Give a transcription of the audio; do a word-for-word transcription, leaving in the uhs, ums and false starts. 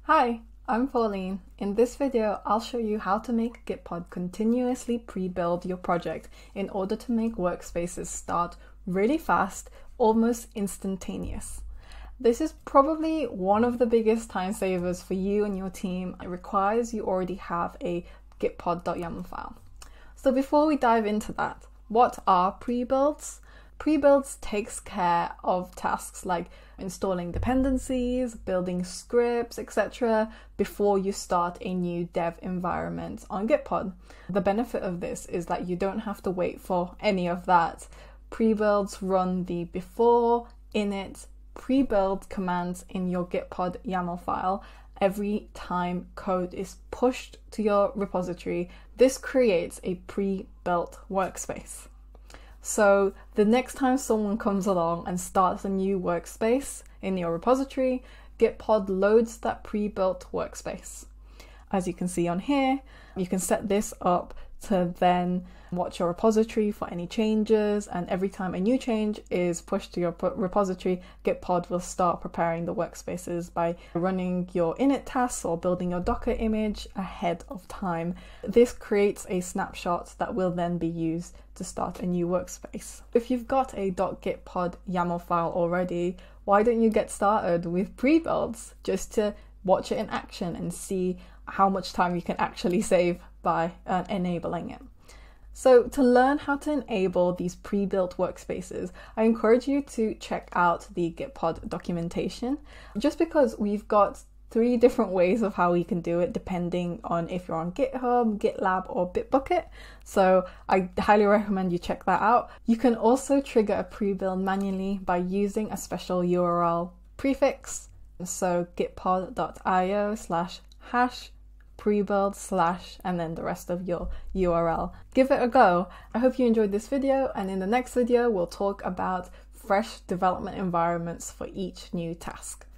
Hi, I'm Pauline. In this video, I'll show you how to make Gitpod continuously pre-build your project in order to make workspaces start really fast, almost instantaneous. This is probably one of the biggest time savers for you and your team. It requires you already have a gitpod dot yaml file. So before we dive into that, what are prebuilds? Prebuilds takes care of tasks like installing dependencies, building scripts, et cetera before you start a new dev environment on Gitpod. The benefit of this is that you don't have to wait for any of that. Prebuilds run the before, init, prebuild commands in your gitpod YAML file every time code is pushed to your repository. This creates a pre-built workspace. So the next time someone comes along and starts a new workspace in your repository, Gitpod loads that pre-built workspace. As you can see on here, you can set this up to then watch your repository for any changes, and every time a new change is pushed to your repository, Gitpod will start preparing the workspaces by running your init tasks or building your Docker image ahead of time. This creates a snapshot that will then be used to start a new workspace. If you've got a .gitpod YAML file already, why don't you get started with prebuilds just to watch it in action and see how much time you can actually save by uh, enabling it. So to learn how to enable these pre-built workspaces, I encourage you to check out the Gitpod documentation, just because we've got three different ways of how you can do it depending on if you're on GitHub, GitLab or Bitbucket. So I highly recommend you check that out. You can also trigger a pre-build manually by using a special U R L prefix. So gitpod dot io slash hash prebuild slash and then the rest of your U R L. Give it a go. I hope you enjoyed this video, and in the next video we'll talk about fresh development environments for each new task.